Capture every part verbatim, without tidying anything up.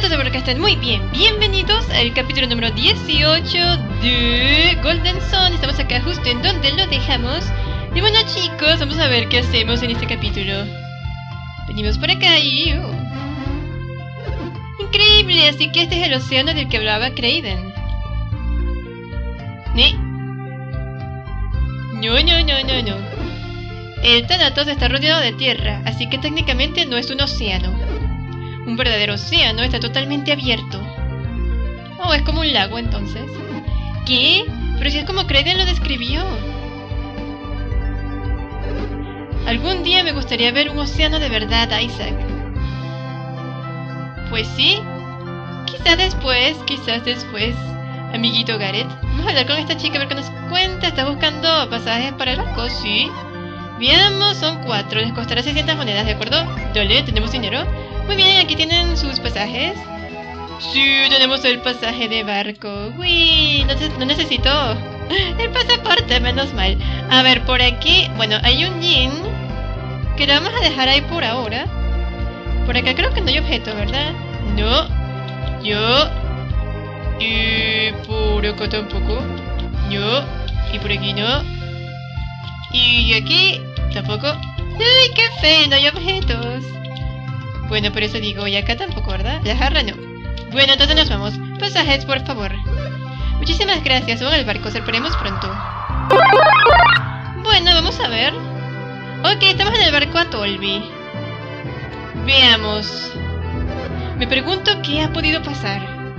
todos, espero que estén muy bien. Bienvenidos al capítulo número dieciocho de Golden Sun. Estamos acá justo en donde lo dejamos. Y bueno, chicos, vamos a ver qué hacemos en este capítulo. Venimos por acá y... Oh. Increíble, así que este es el océano del que hablaba Kraven. ¿Eh? No, no, no, no, no. El Thanatos está rodeado de tierra, así que técnicamente no es un océano. Un verdadero océano está totalmente abierto. Oh, es como un lago entonces. ¿Qué? Pero si es como Kraven lo describió. Algún día me gustaría ver un océano de verdad, Isaac. Pues sí. Quizás después, quizás después, amiguito Gareth. Vamos a hablar con esta chica a ver qué nos cuenta. ¿Está buscando pasajes para el barco? Sí. Veamos, son cuatro. Les costará seiscientas monedas, ¿de acuerdo? Dale, tenemos dinero. Muy bien, aquí tienen sus pasajes. Sí, tenemos el pasaje de barco. Uy, no, no necesito el pasaporte, menos mal. A ver, por aquí, bueno, hay un yin que lo vamos a dejar ahí por ahora. Por acá creo que no hay objeto, ¿verdad? No. Yo. Y por acá tampoco. No. Y por aquí no. Y aquí tampoco. ¡Ay, qué feo! No hay objetos. Bueno, por eso digo, y acá tampoco, ¿verdad? La jarra no. Bueno, entonces nos vamos. Pasajes, por favor. Muchísimas gracias, suban al barco, zarparemos pronto. Bueno, vamos a ver. Ok, estamos en el barco Atolby. Veamos. Me pregunto qué ha podido pasar.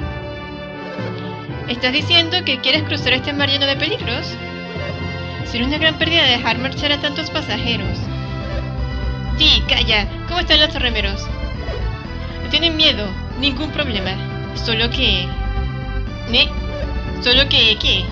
¿Estás diciendo que quieres cruzar este mar lleno de peligros? Será una gran pérdida dejar marchar a tantos pasajeros. Sí, calla. ¿Cómo están los remeros? No tienen miedo, ningún problema. Solo que... ¿Eh? ¿Solo que qué?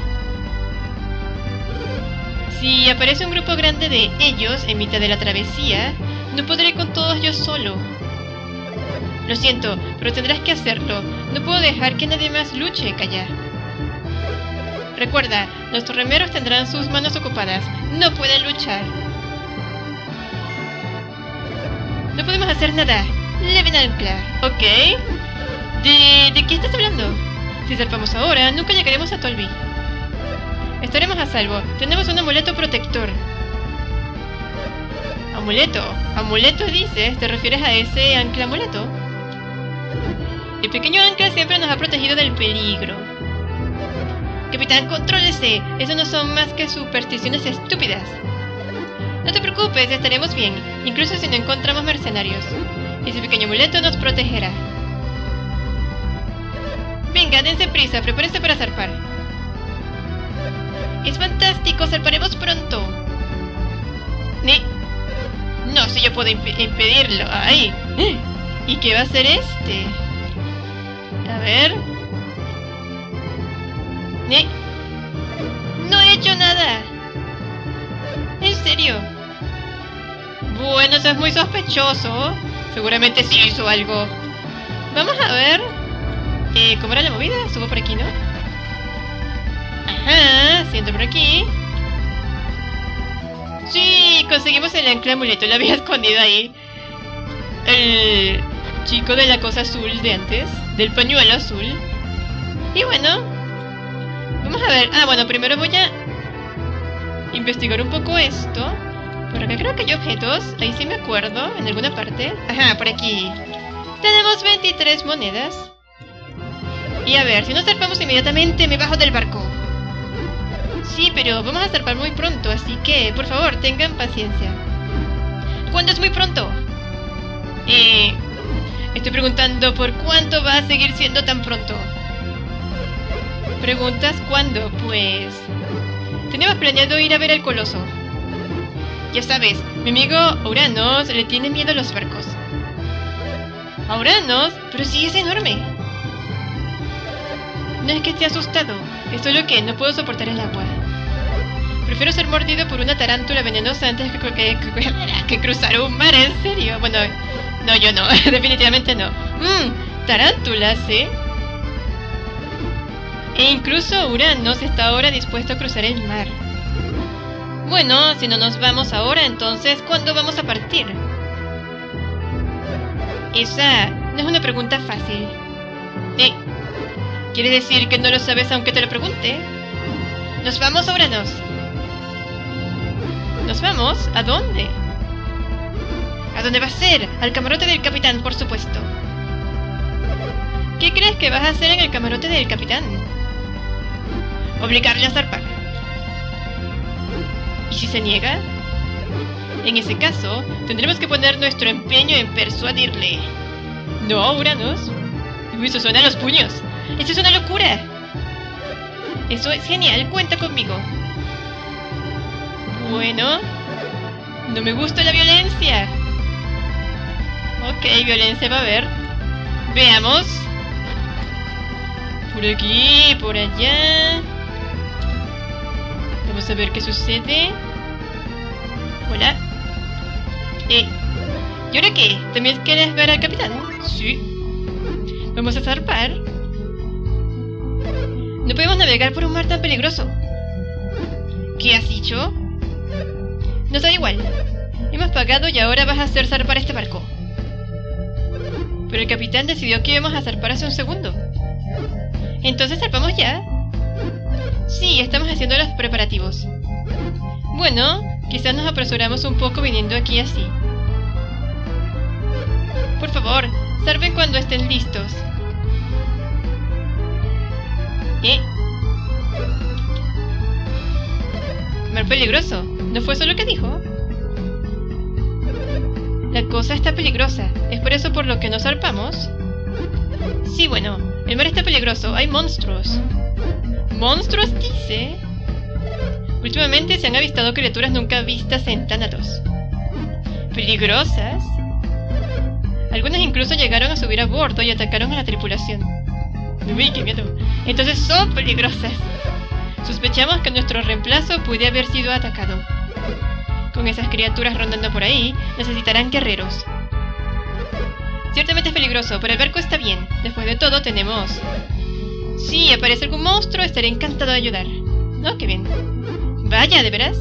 Si aparece un grupo grande de ellos en mitad de la travesía, no podré con todos yo solo. Lo siento, pero tendrás que hacerlo. No puedo dejar que nadie más luche, calla. Recuerda, los remeros tendrán sus manos ocupadas. No pueden luchar. No podemos hacer nada. Leven ancla. Ok. ¿De, ¿De qué estás hablando? Si zarpamos ahora, nunca llegaremos a Atolby. Estaremos a salvo. Tenemos un amuleto protector. ¿Amuleto? ¿Amuleto dices? ¿Te refieres a ese ancla amuleto? El pequeño ancla siempre nos ha protegido del peligro. Capitán, contrólese. Eso no son más que supersticiones estúpidas. No te preocupes, estaremos bien, incluso si no encontramos mercenarios. Ese pequeño amuleto nos protegerá. Venga, dense prisa, prepárense para zarpar. Es fantástico, zarparemos pronto. ¿Eh? No, si yo puedo imp impedirlo. ¡Ay! ¿Y qué va a hacer este? A ver... ¿Eh? No he hecho nada. ¿En serio? Bueno, eso es muy sospechoso. Seguramente sí hizo algo. Vamos a ver. Eh, ¿Cómo era la movida? Subo por aquí, ¿no? Ajá, siento por aquí. Sí, conseguimos el ancla amuleto. Lo había escondido ahí el chico de la cosa azul de antes. Del pañuelo azul. Y bueno, vamos a ver. Ah, bueno, primero voy a investigar un poco esto. Por acá creo que hay objetos. Ahí sí me acuerdo, en alguna parte. Ajá, por aquí. Tenemos veintitrés monedas. Y a ver, si no zarpamos inmediatamente me bajo del barco. Sí, pero vamos a zarpar muy pronto, así que, por favor, tengan paciencia. ¿Cuándo es muy pronto? Eh... Estoy preguntando por cuánto va a seguir siendo tan pronto. ¿Preguntas cuándo? Pues... Teníamos planeado ir a ver al coloso. Ya sabes, mi amigo Uranus le tiene miedo a los barcos. ¿A Uranus? Pero sí es enorme. No es que esté asustado, es solo que no puedo soportar el agua. Prefiero ser mordido por una tarántula venenosa antes que, que, que, que cruzar un mar, ¿en serio? Bueno, no, yo no, definitivamente no. Mmm, tarántulas, ¿eh? E incluso Uranus está ahora dispuesto a cruzar el mar. Bueno, si no nos vamos ahora, entonces, ¿cuándo vamos a partir? Esa no es una pregunta fácil. ¿Eh? ¿Quieres decir que no lo sabes aunque te lo pregunte? Nos vamos a Uranos. ¿Nos vamos? ¿A dónde? ¿A dónde va a ser? Al camarote del capitán, por supuesto. ¿Qué crees que vas a hacer en el camarote del capitán? Obligarle a zarpar. ¿Y si se niega? En ese caso, tendremos que poner nuestro empeño en persuadirle. No, Uranos. Uy, eso suena a los puños. ¡Eso es una locura! Eso es genial, cuenta conmigo. Bueno, no me gusta la violencia. Ok, violencia va a haber. Veamos. Por aquí, por allá. Vamos a ver qué sucede. Hola. Eh, ¿y ahora qué? ¿También quieres ver al capitán? Sí. Vamos a zarpar. No podemos navegar por un mar tan peligroso. ¿Qué has dicho? Nos da igual. Hemos pagado y ahora vas a hacer zarpar este barco. Pero el capitán decidió que íbamos a zarpar hace un segundo. ¿Entonces zarpamos ya? Sí, estamos haciendo los preparativos. Bueno, quizás nos apresuramos un poco viniendo aquí así. Por favor, zarpen cuando estén listos. ¿Eh? Mar peligroso. ¿No fue eso lo que dijo? La cosa está peligrosa. ¿Es por eso por lo que nos zarpamos? Sí, bueno. El mar está peligroso. Hay monstruos. ¿Monstruos, dice? Últimamente se han avistado criaturas nunca vistas en Thanatos. ¿Peligrosas? Algunas incluso llegaron a subir a bordo y atacaron a la tripulación. Uy, qué miedo. Entonces son peligrosas. Sospechamos que nuestro reemplazo puede haber sido atacado. Con esas criaturas rondando por ahí, necesitarán guerreros. Ciertamente es peligroso, pero el barco está bien. Después de todo, tenemos... Si aparece algún monstruo, estaré encantado de ayudar. ¿No? Qué bien. Vaya, ¿de veras?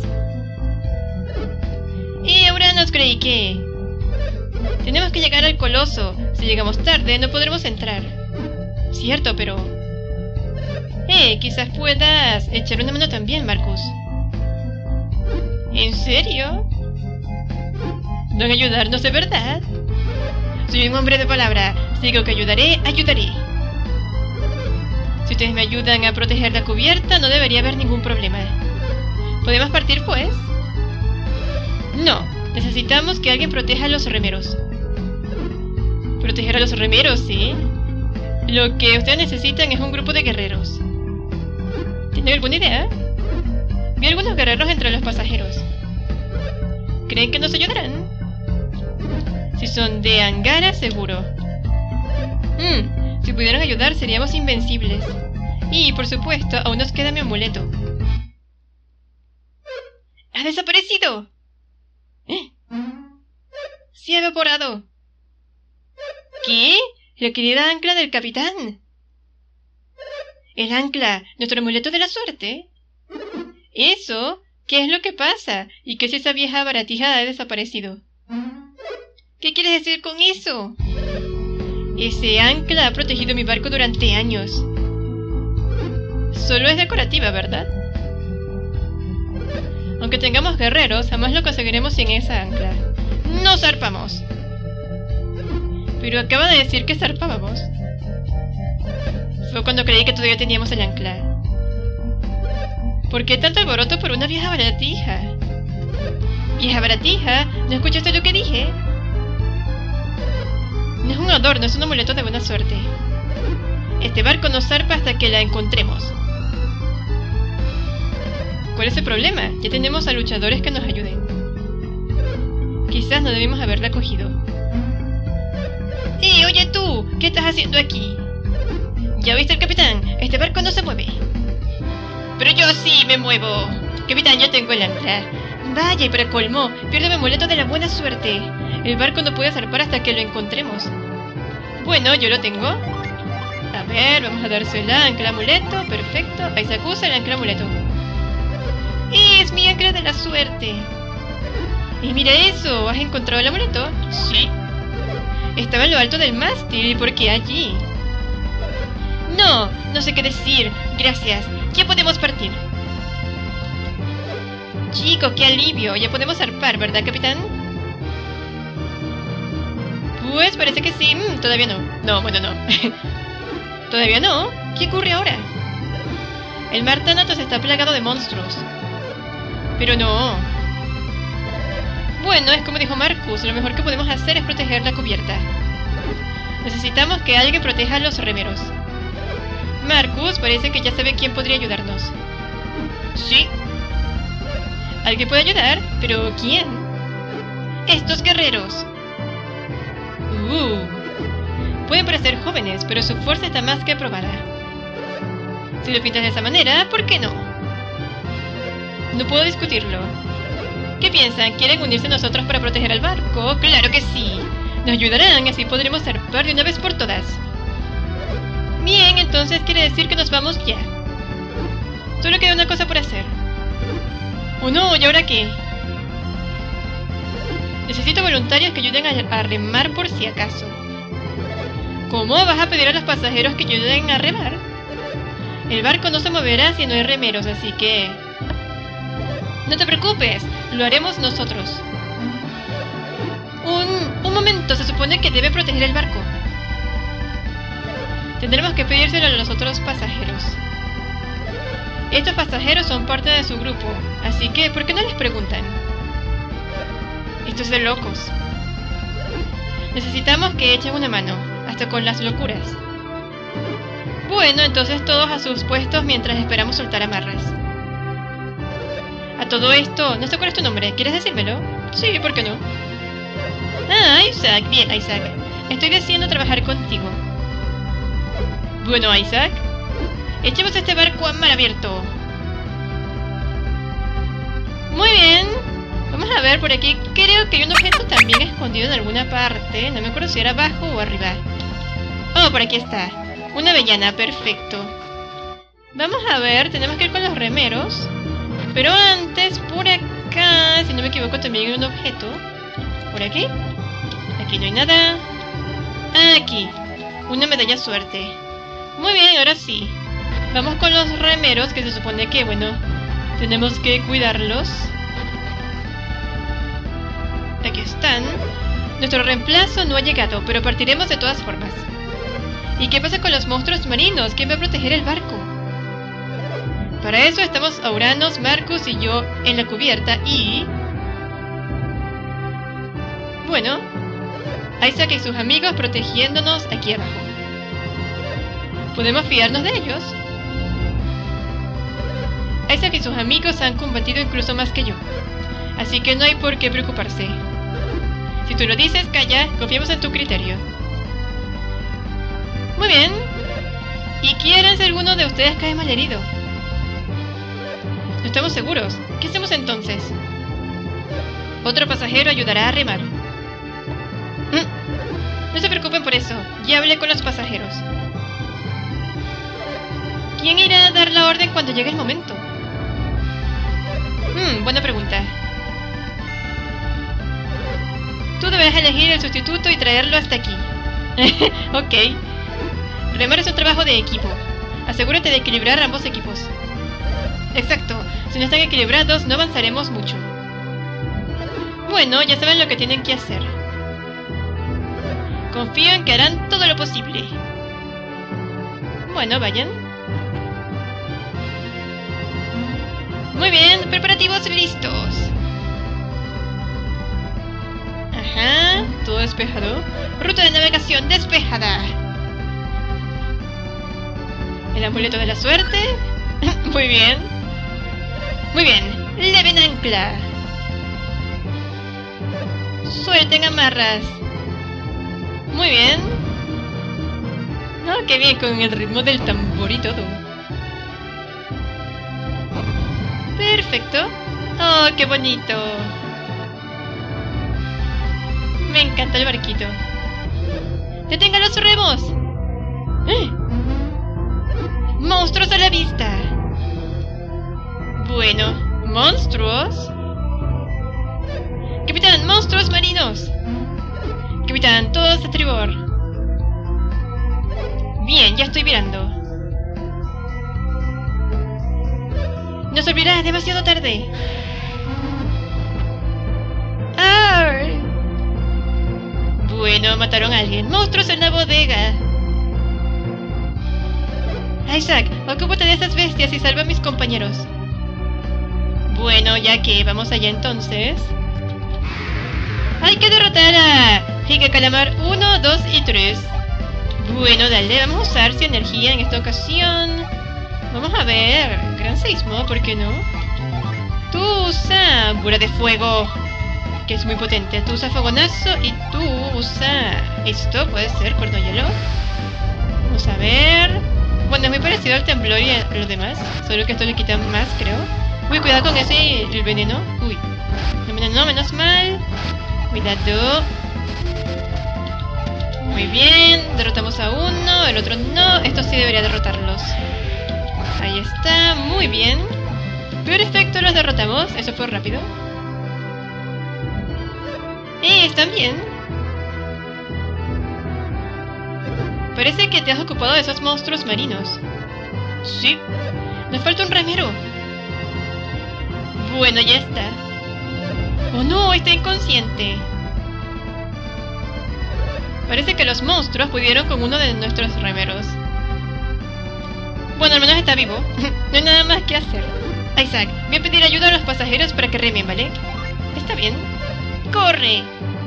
Y ahora nos creí que... Tenemos que llegar al coloso. Si llegamos tarde, no podremos entrar. Cierto, pero... Eh, quizás puedas echar una mano también, Marcus. ¿En serio? ¿No van a ayudarnos de verdad? Soy un hombre de palabra. Si digo que ayudaré, ayudaré. Si ustedes me ayudan a proteger la cubierta, no debería haber ningún problema. ¿Podemos partir, pues? No. Necesitamos que alguien proteja a los remeros. ¿Proteger a los remeros, sí? Lo que ustedes necesitan es un grupo de guerreros. ¿Tienen alguna idea? Vi algunos guerreros entre los pasajeros. ¿Creen que nos ayudarán? Si son de Angara, seguro. Hmm, si pudieran ayudar, seríamos invencibles. Y, por supuesto, aún nos queda mi amuleto. ¡Ha desaparecido! ¿Eh? ¡Se ha evaporado! ¿Qué? La querida ancla del capitán. El ancla, nuestro amuleto de la suerte. ¿Eso? ¿Qué es lo que pasa? ¿Y qué si esa vieja baratija ha desaparecido? ¿Qué quieres decir con eso? Ese ancla ha protegido mi barco durante años. Solo es decorativa, ¿verdad? Aunque tengamos guerreros, jamás lo conseguiremos sin esa ancla. ¡No zarpamos! Pero acaba de decir que zarpábamos. Fue cuando creí que todavía teníamos el ancla. ¿Por qué tanto alboroto por una vieja baratija? ¿Vieja baratija? ¿No escuchaste lo que dije? No es un adorno, es un amuleto de buena suerte. Este barco no zarpa hasta que la encontremos. ¿Cuál es el problema? Ya tenemos a luchadores que nos ayuden. Quizás no debimos haberla cogido. ¡Eh, oye tú! ¿Qué estás haciendo aquí? ¿Ya viste el capitán? Este barco no se mueve. Pero yo sí me muevo. Capitán, yo tengo el ancla. Vaya, y para colmo, pierdo mi amuleto de la buena suerte. El barco no puede zarpar hasta que lo encontremos. Bueno, yo lo tengo. A ver, vamos a darse el ancla amuleto. Perfecto. Ahí se acusa el ancla amuleto. ¡Es mi ancla de la suerte! Y mira eso, ¿has encontrado el amuleto? Sí. Estaba en lo alto del mástil, ¿y por qué allí? No, no sé qué decir. Gracias. Ya podemos partir. Chicos, qué alivio. Ya podemos zarpar, ¿verdad, capitán? Pues parece que sí. Mm, todavía no. No, bueno, no. ¿Todavía no? ¿Qué ocurre ahora? El mar Thanatos está plagado de monstruos. Pero no. Bueno, es como dijo Marcus. Lo mejor que podemos hacer es proteger la cubierta. Necesitamos que alguien proteja a los remeros. Marcus parece que ya sabe quién podría ayudarnos. Sí. ¿Alguien puede ayudar? ¿Pero quién? ¡Estos guerreros! Uh. Pueden parecer jóvenes, pero su fuerza está más que probada. Si lo pintas de esa manera, ¿por qué no? No puedo discutirlo. ¿Qué piensan? ¿Quieren unirse a nosotros para proteger al barco? ¡Claro que sí! Nos ayudarán, así podremos zarpar de una vez por todas. Bien, entonces quiere decir que nos vamos ya. Solo queda una cosa por hacer. ¡Oh no! ¿Y ahora qué? Necesito voluntarios que ayuden a, a remar por si acaso. ¿Cómo vas a pedir a los pasajeros que ayuden a remar? El barco no se moverá si no hay remeros, así que... No te preocupes, lo haremos nosotros. Un, un momento, se supone que debe proteger el barco. Tendremos que pedírselo a los otros pasajeros. Estos pasajeros son parte de su grupo, así que ¿por qué no les preguntan? Esto es de locos. Necesitamos que echen una mano, hasta con las locuras. Bueno, entonces todos a sus puestos mientras esperamos soltar amarras. A todo esto, no sé cuál es tu nombre, ¿quieres decírmelo? Sí, ¿por qué no? Ah, Isaac, bien, Isaac. Estoy decidiendo trabajar contigo. Bueno, Isaac, echemos este barco a mar abierto. Muy bien. Vamos a ver por aquí. Creo que hay un objeto también escondido en alguna parte. No me acuerdo si era abajo o arriba. Oh, por aquí está. Una avellana, perfecto. Vamos a ver, tenemos que ir con los remeros. Pero antes, por acá, si no me equivoco, también hay un objeto. ¿Por aquí? Aquí no hay nada. Aquí. Una medalla suerte. Muy bien, ahora sí. Vamos con los remeros, que se supone que, bueno, tenemos que cuidarlos. Aquí están. Nuestro reemplazo no ha llegado, pero partiremos de todas formas. ¿Y qué pasa con los monstruos marinos? ¿Quién va a proteger el barco? Para eso estamos Auranos, Marcus y yo en la cubierta y... Bueno, Isaac y sus amigos protegiéndonos aquí abajo. ¿Podemos fiarnos de ellos? Isaac y sus amigos han combatido incluso más que yo, así que no hay por qué preocuparse. Si tú lo dices, calla, confiamos en tu criterio. Muy bien. ¿Y quieren si alguno de ustedes cae malherido? No estamos seguros. ¿Qué hacemos entonces? Otro pasajero ayudará a remar. Mm. No se preocupen por eso. Ya hablé con los pasajeros. ¿Quién irá a dar la orden cuando llegue el momento? Hmm, buena pregunta. Tú deberás elegir el sustituto y traerlo hasta aquí. Ok. Remar es un trabajo de equipo. Asegúrate de equilibrar ambos equipos. Exacto. Si no están equilibrados, no avanzaremos mucho. Bueno, ya saben lo que tienen que hacer. Confío en que harán todo lo posible. Bueno, vayan. Muy bien, preparativos listos. Ajá, todo despejado. Ruta de navegación despejada. El amuleto de la suerte. Muy bien. Muy bien, leven ancla. Suelten amarras. Muy bien. No, qué bien, con el ritmo del tambor y todo. Perfecto. Oh, qué bonito. Me encanta el barquito. ¡Detengan los remos! ¡Eh! ¡Monstruos a la vista! Bueno, ¿monstruos? ¡Capitán, monstruos marinos! ¡Capitán, todos a tribor! Bien, ya estoy mirando. ¡No servirá! ¡Demasiado tarde! ¡Arr! Bueno, mataron a alguien. ¡Monstruos en la bodega! Isaac, ocúpate de esas bestias y salva a mis compañeros. Bueno, ya que vamos allá entonces. Hay que derrotar a Giga Calamar uno, dos y tres. Bueno, dale, vamos a usar su energía en esta ocasión. Vamos a ver. Gran seísmo, ¿por qué no? Tú usa Bola de Fuego, que es muy potente. Tú usa Fogonazo y tú usa esto, puede ser, Cuerno Hielo. Vamos a ver. Bueno, es muy parecido al temblor y a los demás, solo que esto le quita más, creo. Uy, cuidado con ese, el veneno. Uy, el veneno, menos mal. Cuidado. Muy bien, derrotamos a uno, el otro no. Esto sí debería derrotarlos. Ahí está, muy bien. Perfecto, los derrotamos. Eso fue rápido. Eh, están bien. Parece que te has ocupado de esos monstruos marinos. Sí. Nos falta un remero. Bueno, ya está. Oh no, está inconsciente. Parece que los monstruos pudieron con uno de nuestros remeros. Bueno, al menos está vivo. No hay nada más que hacer. Isaac, voy a pedir ayuda a los pasajeros para que remen, ¿vale? Está bien. ¡Corre!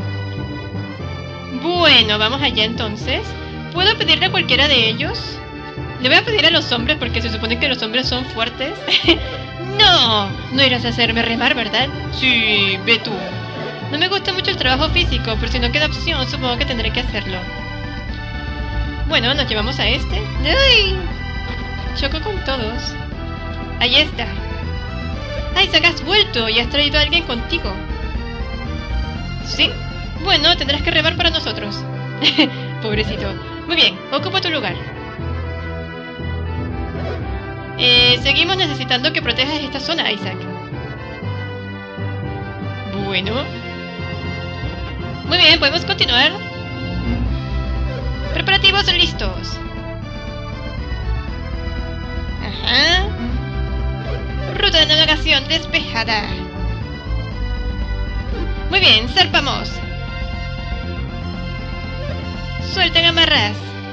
Bueno, vamos allá entonces. ¿Puedo pedirle a cualquiera de ellos? Le voy a pedir a los hombres porque se supone que los hombres son fuertes. ¡No! No irás a hacerme remar, ¿verdad? Sí, ve tú. No me gusta mucho el trabajo físico, pero si no queda opción, supongo que tendré que hacerlo. Bueno, nos llevamos a este. ¡Ay! Choco con todos. Ahí está. Isaac, has vuelto y has traído a alguien contigo. Sí. Bueno, tendrás que remar para nosotros. Pobrecito. Muy bien, ocupa tu lugar. Eh, seguimos necesitando que protejas esta zona, Isaac. Bueno. Muy bien, podemos continuar. Preparativos listos. Ajá. Ruta de navegación despejada. Muy bien, zarpamos. Suelten amarras.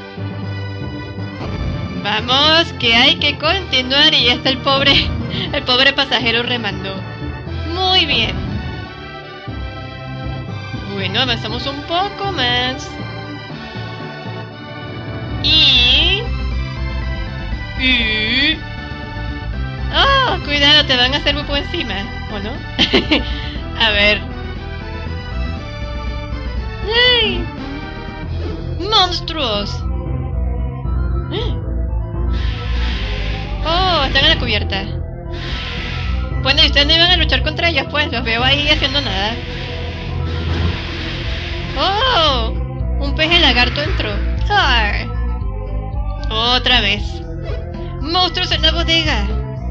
Vamos, que hay que continuar y ya está el pobre, el pobre pasajero remando. Muy bien. Bueno, avanzamos un poco más. Y... Y... ¡Oh! Cuidado, te van a hacer bupo encima, ¿o no? A ver. ¡Ay! ¡Monstruos! ¡Oh! Están en la cubierta. Bueno, y ustedes no iban a luchar contra ellos, pues. Los veo ahí haciendo nada. ¡Oh! Un pez lagarto entró. ¡Ay! Otra vez. ¡Monstruos en la bodega!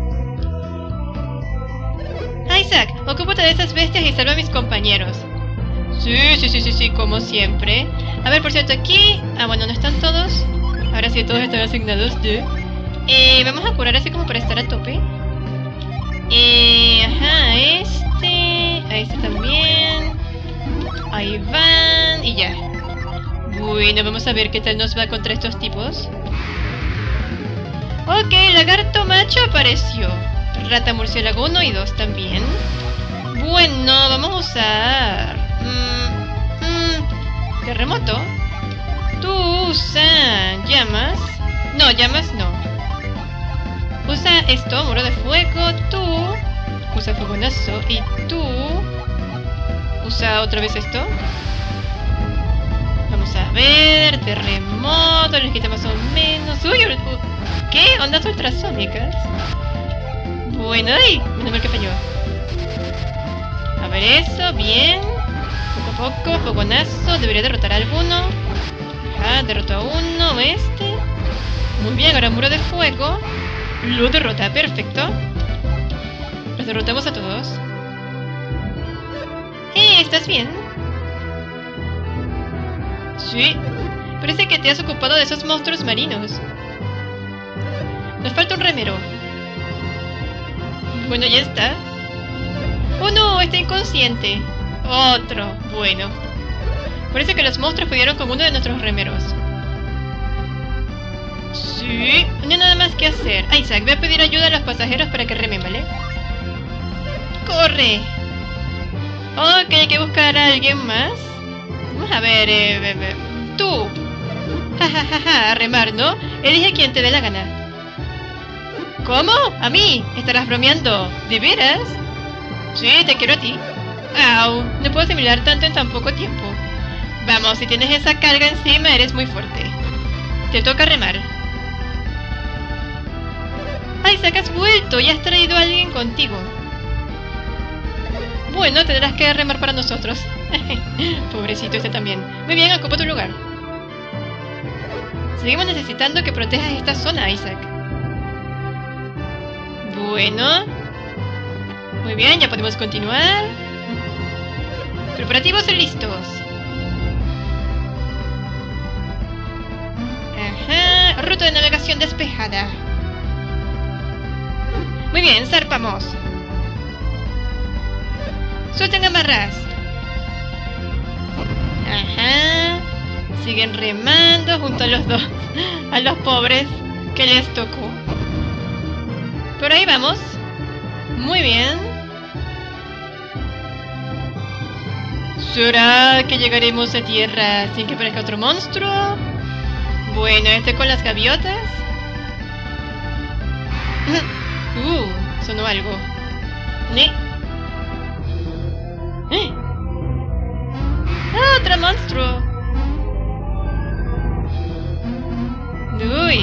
Isaac, ocúpate de esas bestias y salva a mis compañeros. Sí, sí, sí, sí, sí, como siempre. A ver, por cierto, aquí... Ah, bueno, no están todos. Ahora sí, todos están asignados de... Eh, vamos a curar así como para estar a tope. Eh, ajá, este... A este también. Ahí van... Y ya. Bueno, vamos a ver qué tal nos va contra estos tipos. Ok, lagarto macho apareció. Rata murciélago uno y dos también. Bueno, vamos a usar... Mm, mm, terremoto. Tú usa llamas. No, llamas no. Usa esto, muro de fuego. Tú usa fogonazo. Y tú usa otra vez esto. Vamos a ver. Terremoto. Les quita más o menos. Uy, ¿qué? ¿Ondas ultrasónicas? Bueno, ¡ay! Menos mal que falló. A ver eso, bien. Poco a poco, fogonazo. Debería derrotar a alguno. Ah, derrotó a uno, este. Muy bien, ahora muro de fuego. Lo derrota, perfecto. Los derrotamos a todos. Eh, ¿estás bien? Sí. Parece que te has ocupado de esos monstruos marinos. Nos falta un remero. Bueno, ya está. ¡Oh no! Está inconsciente. Otro. Bueno. Parece que los monstruos pudieron con uno de nuestros remeros. Sí. No hay nada más que hacer. Isaac, voy a pedir ayuda a los pasajeros para que remen, ¿vale? ¡Corre! Ok, hay que buscar a alguien más. Vamos a ver, eh, eh, eh. Tú. Ja, ja, ja, ja, a remar, ¿no? Elige a quien te dé la gana. ¿Cómo? ¿A mí? ¿Estarás bromeando? ¿De veras? Sí, te quiero a ti. Au, no puedo asimilar tanto en tan poco tiempo. Vamos, si tienes esa carga encima, eres muy fuerte. Te toca remar. Isaac, has vuelto y has traído a alguien contigo. Bueno, tendrás que remar para nosotros. Pobrecito este también. Muy bien, ocupa tu lugar. Seguimos necesitando que protejas esta zona, Isaac. Bueno. Muy bien, ya podemos continuar. Preparativos listos. Ajá. Ruta de navegación despejada. Muy bien, zarpamos. Suelten amarras. Ajá. Siguen remando junto a los dos. A los pobres que les tocó. Por ahí vamos. Muy bien. ¿Será que llegaremos a tierra sin que aparezca otro monstruo? Bueno, este con las gaviotas. Uh, sonó algo. ¿Eh? ¿Eh? ¡Ah, otro monstruo! Uy.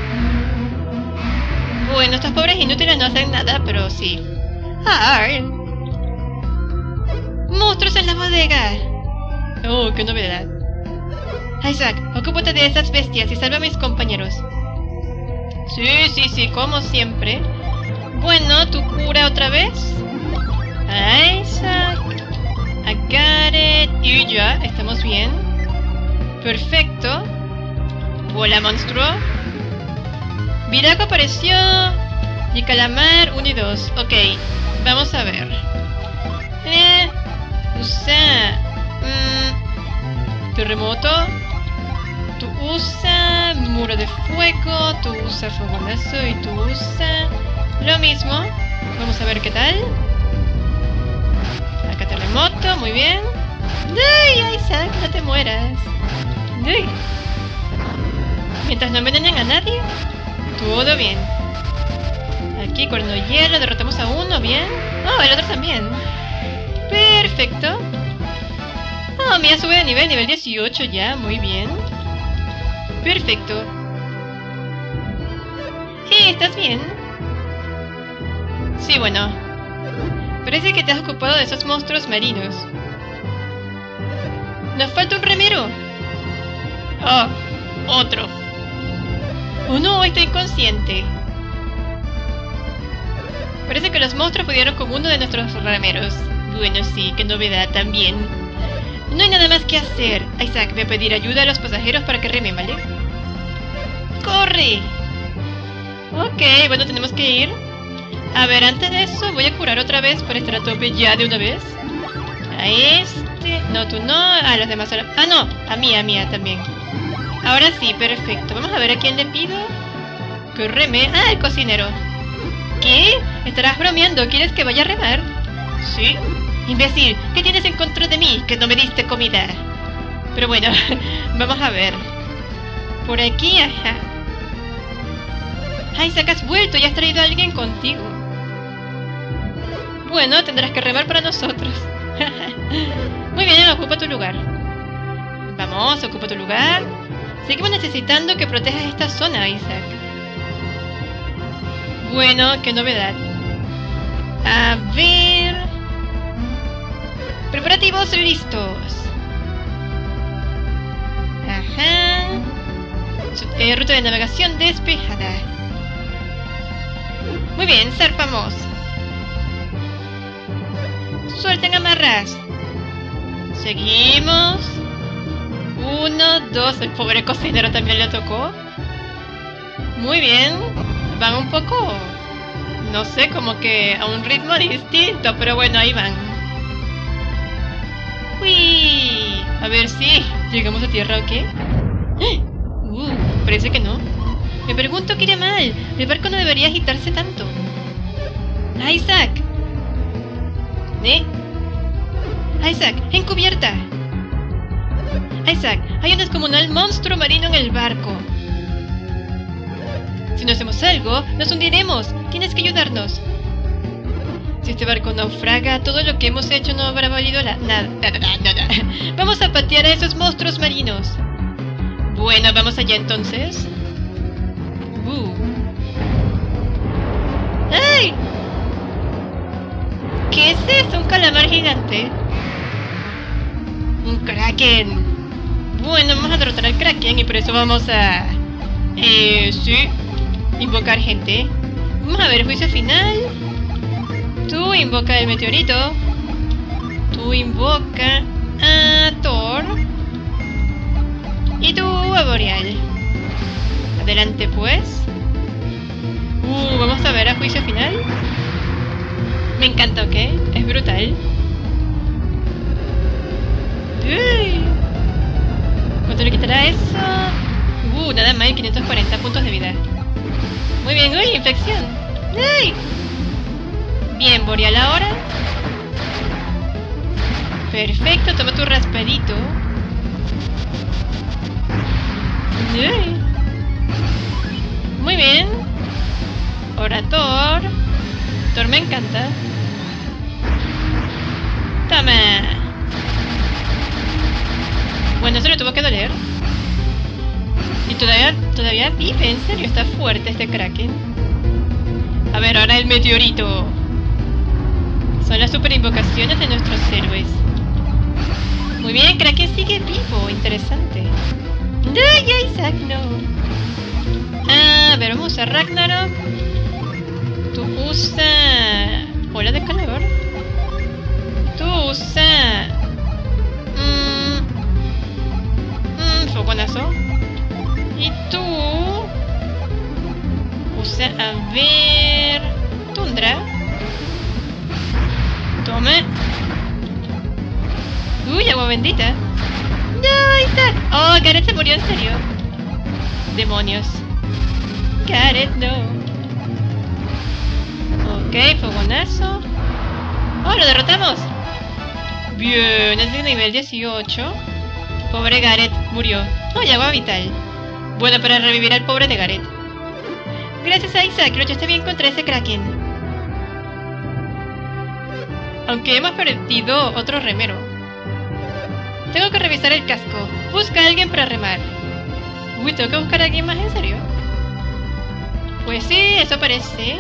Bueno, estos pobres inútiles no hacen nada, pero sí. ¡Ay! ¡Monstruos en la bodega! ¡Oh, qué novedad! Isaac, ocúpate de esas bestias y salva a mis compañeros. Sí, sí, sí, como siempre. Bueno, ¿tu cura otra vez? Isaac, a Gareth y ya, estamos bien. Perfecto. Hola, monstruo. Virago apareció. Y Calamar uno y dos. Ok, vamos a ver. Eh, usa... Mmm, terremoto. Tú usa muro de fuego. Tú usa fogonazo y tú usa... lo mismo. Vamos a ver qué tal. Acá terremoto, muy bien. ¡Ay, Isaac, no te mueras! ¡Ay! Mientras no envenenen a nadie, todo bien. Aquí, cuerno de hielo, derrotamos a uno, bien. Oh, el otro también. Perfecto. Oh, mira, sube de nivel, nivel dieciocho ya, muy bien. Perfecto. ¿Y estás bien? Sí, bueno. Parece que te has ocupado de esos monstruos marinos. ¡Nos falta un remero! ¡Oh! ¡Otro! ¡Oh no! ¡Está inconsciente! Parece que los monstruos pudieron con uno de nuestros remeros. Bueno, sí, qué novedad también. No hay nada más que hacer. Isaac, voy a pedir ayuda a los pasajeros para que remen, ¿vale? ¡Corre! Ok, bueno, tenemos que ir. A ver, antes de eso voy a curar otra vez para estar a tope ya de una vez. A este... No, tú no. A los demás... Ah, no. A mí, a mí también. Ahora sí, perfecto. Vamos a ver a quién le pido. Que reme. Ah, el cocinero. ¿Qué? ¿Estarás bromeando? ¿Quieres que vaya a remar? ¿Sí? Imbécil, ¿qué tienes en contra de mí? Que no me diste comida. Pero bueno, vamos a ver. Por aquí, ajá. Isaac, has vuelto y has traído a alguien contigo. Bueno, tendrás que remar para nosotros. Muy bien, ocupa tu lugar. Vamos, ocupa tu lugar. Seguimos necesitando que protejas esta zona, Isaac. Bueno, qué novedad. A ver... Preparativos listos. Ajá. Eh, ruta de navegación despejada. Muy bien, zarpamos. Suelten amarras. Seguimos. Uno, dos. El pobre cocinero también le tocó. Muy bien. Van un poco No sé, como que a un ritmo distinto, pero bueno, ahí van. ¡Uy! A ver si llegamos a tierra o qué. Uh, parece que no. Me pregunto qué irá mal. El barco no debería agitarse tanto. ¡Isaac! ¿Eh? ¡Isaac! ¡Encubierta! ¡Isaac! Hay un descomunal monstruo marino en el barco. Si no hacemos algo, nos hundiremos. Tienes que ayudarnos. Si este barco naufraga, todo lo que hemos hecho no habrá valido la... nada, nada, nada. Vamos a patear a esos monstruos marinos. Bueno, vamos allá entonces. Uh. ¡Ay! ¿Qué es eso? ¿Un calamar gigante? ¡Un kraken! Bueno, vamos a derrotar al kraken y por eso vamos a... Eh, sí... invocar gente. Vamos a ver, juicio final. Tú invoca el meteorito. Tú invoca a Thor. Y tú a Boreal. Adelante pues. Uh, vamos a ver a juicio final. Me encanta, ¿ok? Es brutal. Uy. ¿Cuánto le quitará eso? Uh, nada más, quinientos cuarenta puntos de vida. Muy bien, uy, inflexión. ¡Ay! Bien, Boreal ahora. Perfecto, toma tu raspadito. ¡Ay! Muy bien. Ahora Thor. Thor me encanta. Toma. Bueno, eso le tuvo que doler. Y todavía, todavía vive, en serio, está fuerte este kraken. A ver, ahora el meteorito. Son las super invocaciones de nuestros héroes. Muy bien, kraken sigue vivo, interesante. ¡Ay, Isaac, no! Ah, a ver, vamos a usar Ragnarok. Tú usa... ola de calor. Tú usa... Mmm... Mmm, fogonazo. Y tú... usa, a ver... tundra. Toma. Uy, agua bendita. No, Isaac. Oh, Gareth se murió en serio. Demonios. Gareth, no. Ok, fogonazo. Oh, lo derrotamos. Bien, es de nivel dieciocho. Pobre Gareth murió. Oh, y agua vital. Bueno, para revivir al pobre de Gareth. Gracias a Isaac, luchaste bien contra ese kraken. Aunque hemos perdido otro remero. Tengo que revisar el casco. Busca a alguien para remar. Uy, ¿tengo que buscar a alguien más en serio? Pues sí, eso parece.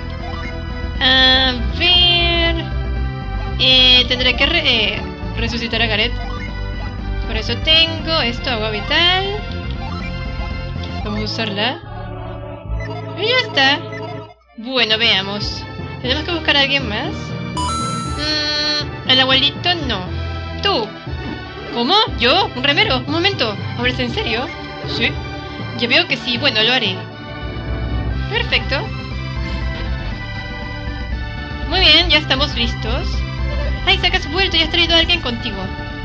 A ver... Eh, tendré que re eh, resucitar a Gareth. Por eso tengo esto, agua vital. Vamos a usarla. Y ya está. Bueno, veamos. ¿Tenemos que buscar a alguien más? Mm, el abuelito no. Tú. ¿Cómo? ¿Yo? ¿Un remero? Un momento. ¿Hablas en serio? Sí. Ya veo que sí. Bueno, lo haré. Perfecto. Muy bien, ya estamos listos. Isaac, has vuelto y has traído a alguien contigo.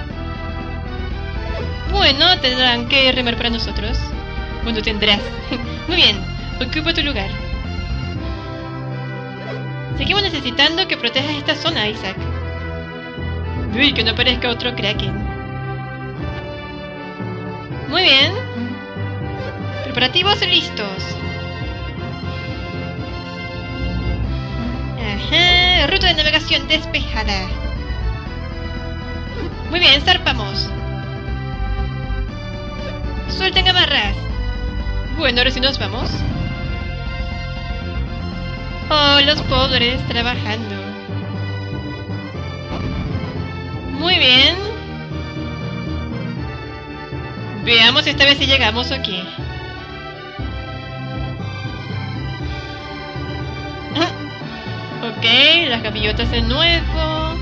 Bueno, tendrán que remar para nosotros. Bueno, tendrás. Muy bien, ocupa tu lugar. Seguimos necesitando que protejas esta zona, Isaac. Uy, que no aparezca otro kraken. Muy bien. Preparativos listos. Ajá, ruta de navegación despejada. Muy bien, zarpamos. Suelten amarras. Bueno, ahora sí nos vamos. Oh, los pobres trabajando. Muy bien. Veamos esta vez si llegamos o qué. Ok, las gaviotas de nuevo.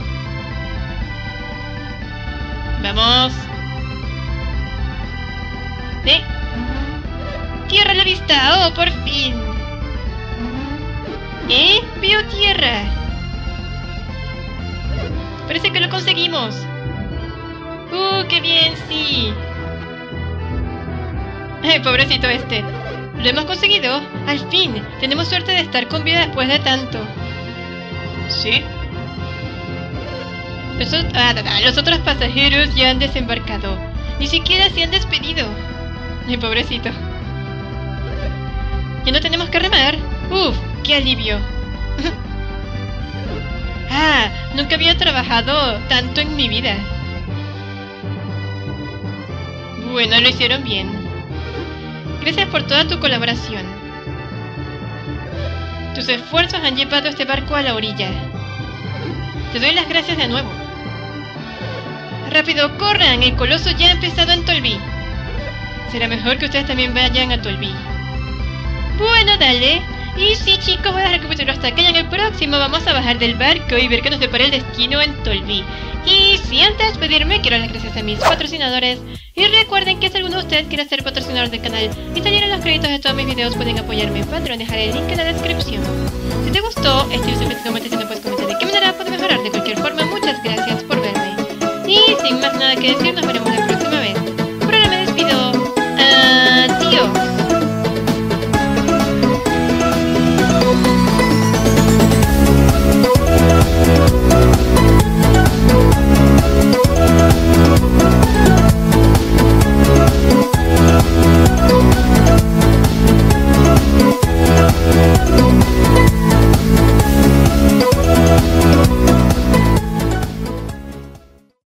Vamos. ¿Sí? Tierra a la vista. Oh, por fin. ¿Eh? Veo tierra. Parece que lo conseguimos. ¡Uh, qué bien, sí! ¡Ay, pobrecito este! ¡Lo hemos conseguido! ¡Al fin! Tenemos suerte de estar con vida después de tanto. ¿Sí? Los, ah, los otros pasajeros ya han desembarcado. Ni siquiera se han despedido. ¡Ay, pobrecito! ¿Ya no tenemos que remar? ¡Uf! ¡Qué alivio! ¡Ah! Nunca había trabajado tanto en mi vida. Bueno, lo hicieron bien. Gracias por toda tu colaboración. Tus esfuerzos han llevado este barco a la orilla. Te doy las gracias de nuevo. ¡Rápido, corran! El coloso ya ha empezado en Tolví. Será mejor que ustedes también vayan a Tolví. Bueno, dale. Y sí, chicos, voy a dejar el capítulo hasta acá. Y en el próximo vamos a bajar del barco y ver qué nos depara el destino en Tolví. Y si antes de despedirme, quiero dar las gracias a mis patrocinadores. Y recuerden que si alguno de ustedes quiere ser patrocinador del canal y salir en los créditos de todos mis videos, pueden apoyarme en Patreon, dejar el link en la descripción. Si te gustó este video, si no puedes comentar de qué manera puedo mejorar. De cualquier forma, muchas gracias por verme. Y sin más nada que decir, nos veremos en el próximo.